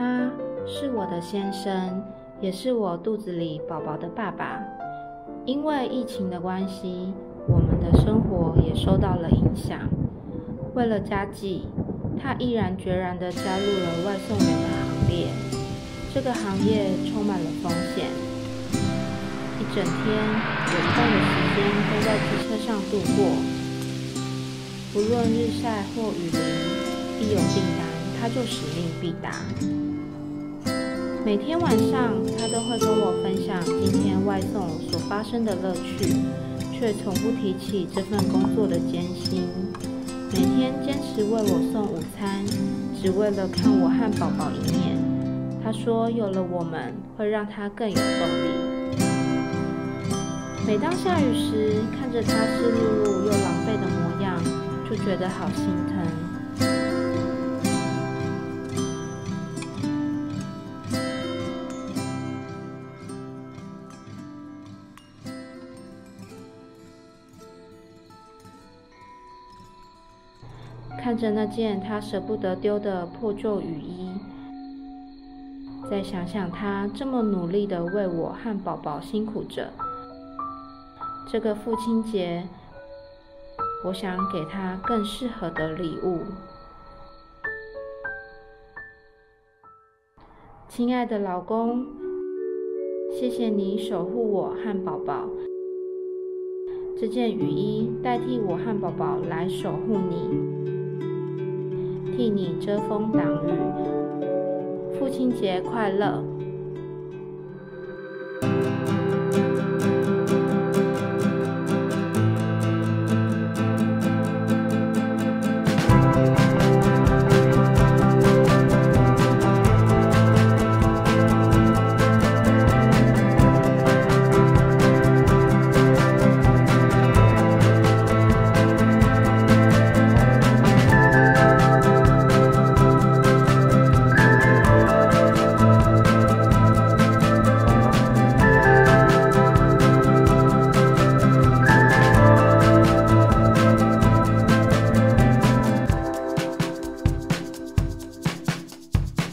他是我的先生，也是我肚子里宝宝的爸爸。因为疫情的关系，我们的生活也受到了影响。为了家计，他毅然决然地加入了外送员的行列。这个行业充满了风险，一整天有一半的时间都在机车上度过。不论日晒或雨淋，一有订单，他就使命必达。每天晚上，他都会跟我分享今天外送所发生的乐趣，却从不提起这份工作的艰辛。每天坚持为我送午餐，只为了看我和宝宝一面。他说有了我们，会让他更有动力。每当下雨时，看着他湿漉漉又狼狈的模样，就觉得好心疼。看着那件他舍不得丢的破旧雨衣，再想想他这么努力地为我和宝宝辛苦着，这个父亲节，我想给他更适合的礼物。亲爱的老公，谢谢你守护我和宝宝。这件雨衣代替我和宝宝来守护你，替你遮风挡雨。父亲节快乐！